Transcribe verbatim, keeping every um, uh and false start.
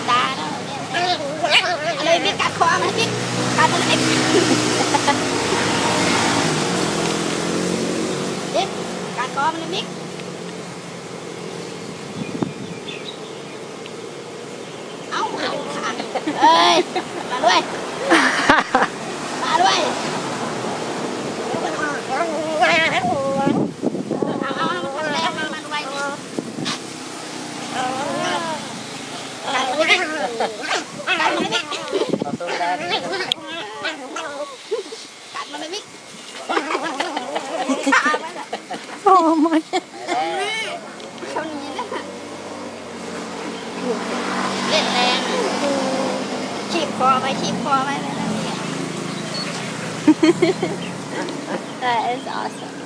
ตาเนาะอะไรบิ๊กกัดคอมันบิ๊กกัดมันบิ๊กบิ๊กกัดคอมันบิ๊กเอ้าขาดเอ้ยมาด้วยมาด้วยเอาเอาเอามันแรงมามันไวนี่กัดมันบิ๊กกัดมันบิ๊กกัดมันบิ๊กขาไปละโอ้ยเขาหนีนะเล่นแรงขีบคอไปขีบคอไปเลยนะนี่ That is awesome.